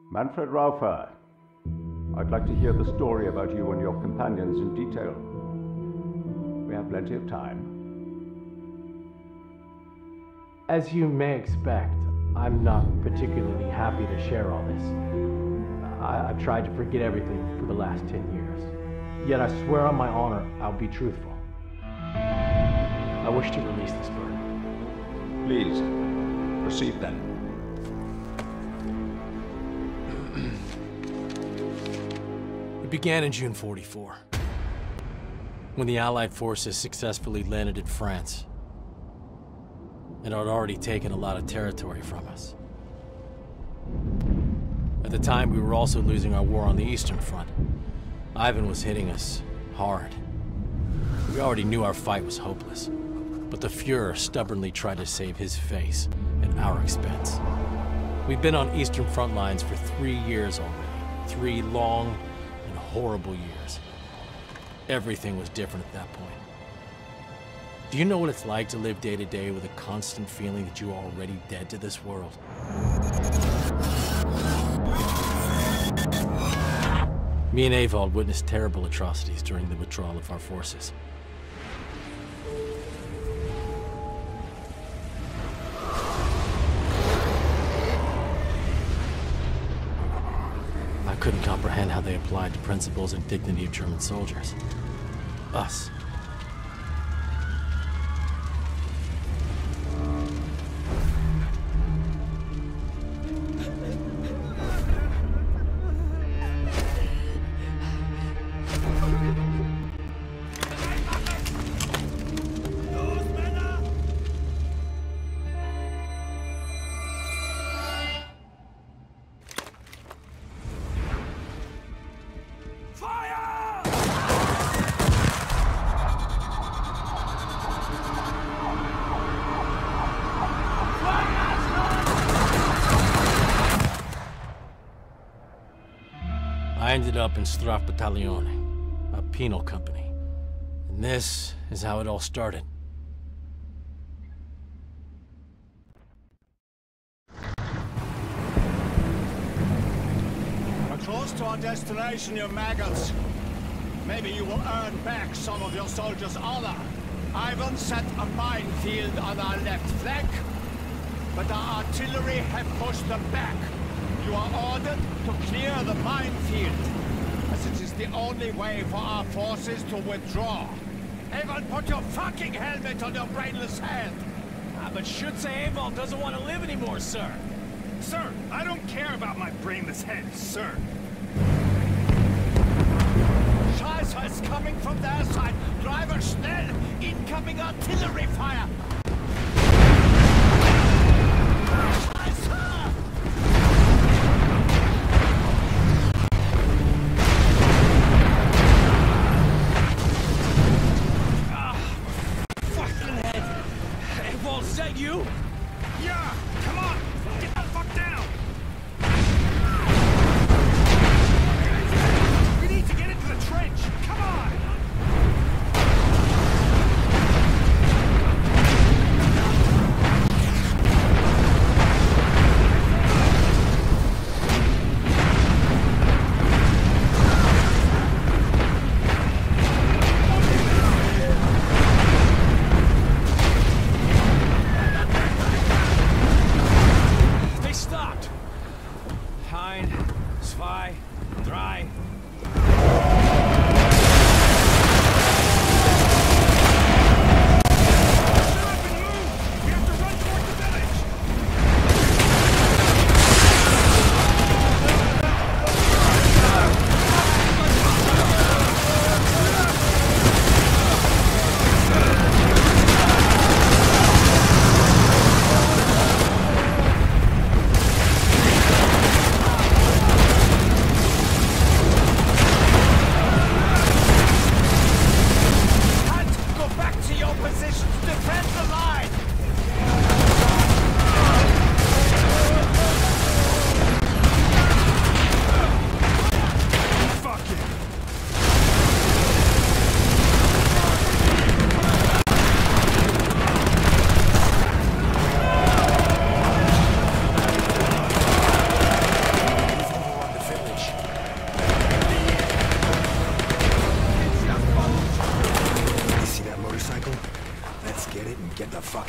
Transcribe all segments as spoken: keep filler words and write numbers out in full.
Manfred Raufer, I'd like to hear the story about you and your companions in detail. We have plenty of time. As you may expect, I'm not particularly happy to share all this. I I've tried to forget everything for the last ten years. Yet I swear on my honor, I'll be truthful. I wish to release this burden. Please, proceed then. It began in June forty-four, when the Allied forces successfully landed in France, and had already taken a lot of territory from us. At the time, we were also losing our war on the Eastern Front. Ivan was hitting us hard. We already knew our fight was hopeless, but the Fuhrer stubbornly tried to save his face at our expense. We've been on Eastern Front lines for three years already. Three long and horrible years. Everything was different at that point. Do you know what it's like to live day to day with a constant feeling that you are already dead to this world? Me and Evald witnessed terrible atrocities during the withdrawal of our forces. I couldn't comprehend how they applied the principles and dignity of German soldiers. Us. I ended up in Strafbataillone, a penal company. And this is how it all started. We're close to our destination, you maggots. Maybe you will earn back some of your soldiers' honor. Ivan set a minefield on our left flank, but our artillery have pushed them back. You are ordered to clear the minefield, as it is the only way for our forces to withdraw. Evald, put your fucking helmet on your brainless head! Ah, but Schütze Evald doesn't want to live anymore, sir. Sir, I don't care about my brainless head, sir. Scheiße is coming from their side. Driver, schnell! Incoming artillery fire! You? Yeah! Come on! Get the fuck down! We need to get into the trench! Come on!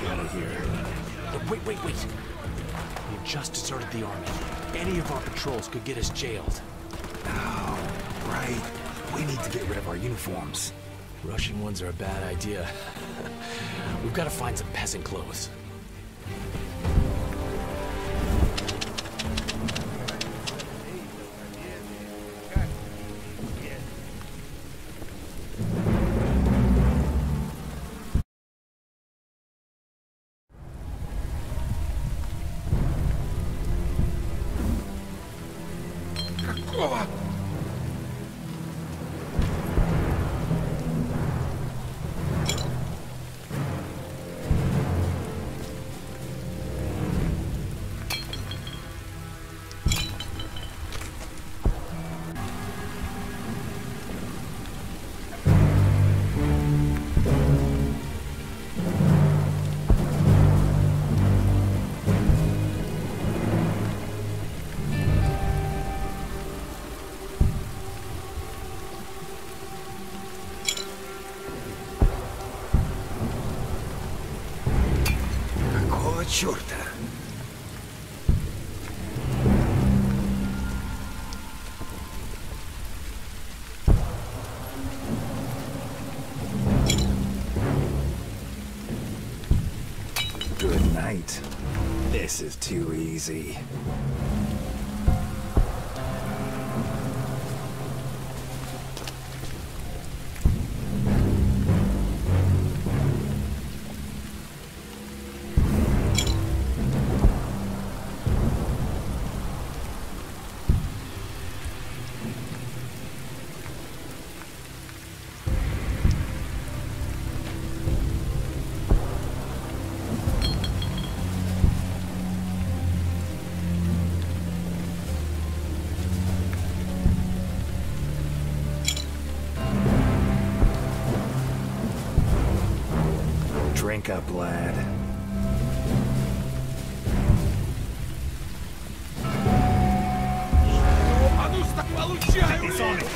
out of here. But wait, wait, wait. We just deserted the army. Any of our patrols could get us jailed. Oh, right. We need to get rid of our uniforms. Russian ones are a bad idea. We've got to find some peasant clothes. Чёрта! Good night. This is too easy. Drink up, lad. It's on it.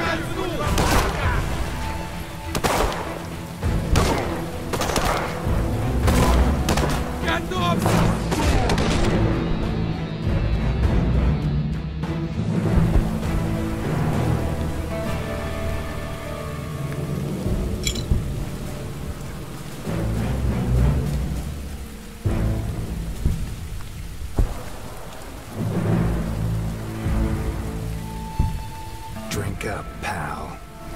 Drink up, pal.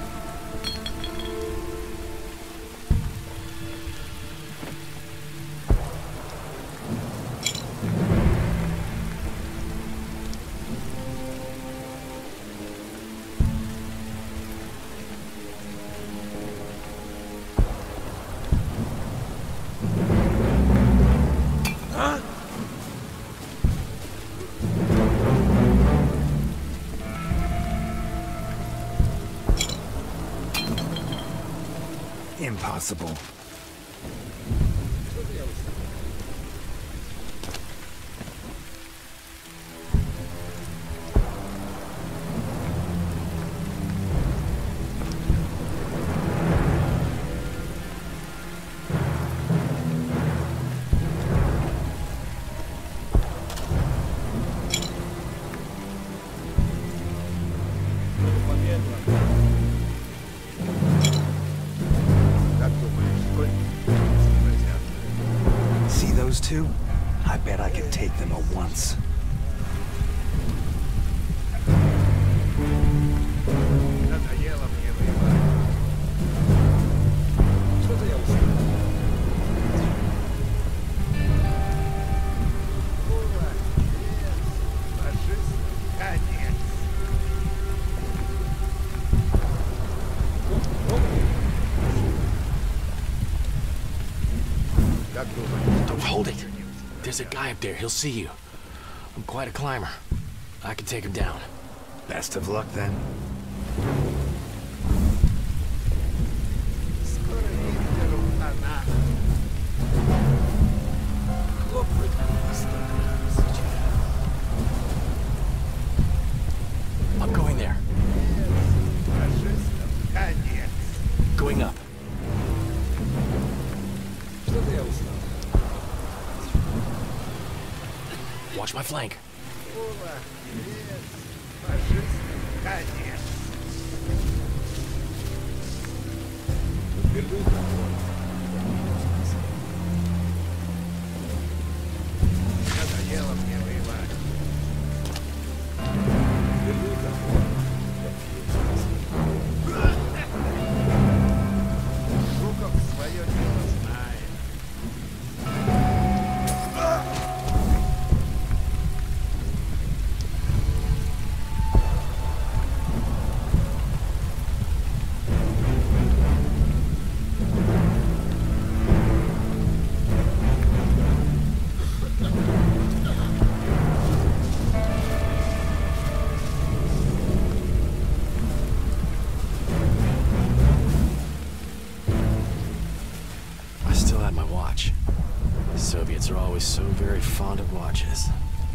Impossible. See those two? I bet I could take them at once. Don't hold it. There's a guy up there. He'll see you. I'm quite a climber. I can take him down. Best of luck then. I'm going there. Going up. my flank. Soviets are always so very fond of watches.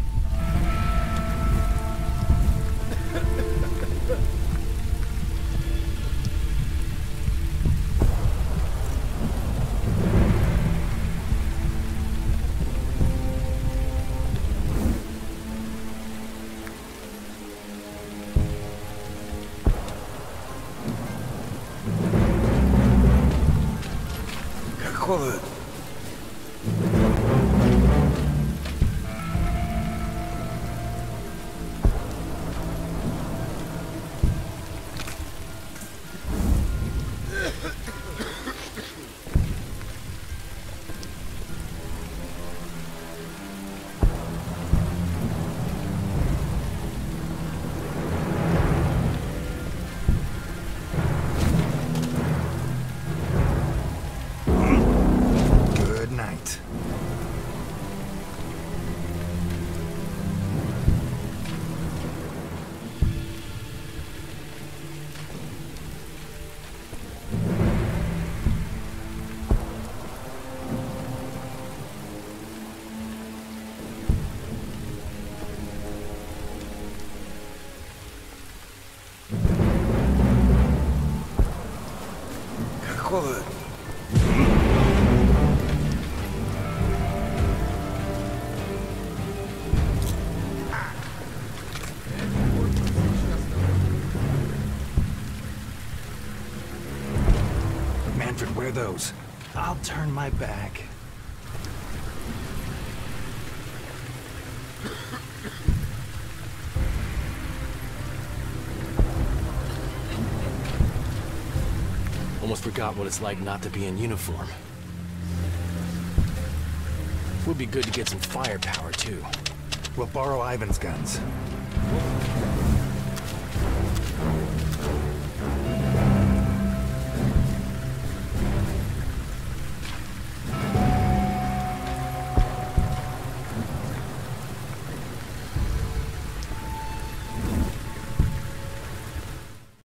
Какого... Какого... Manfred, wear those. I'll turn my back. Almost forgot what it's like not to be in uniform. Would be good to get some firepower, too. We'll borrow Ivan's guns.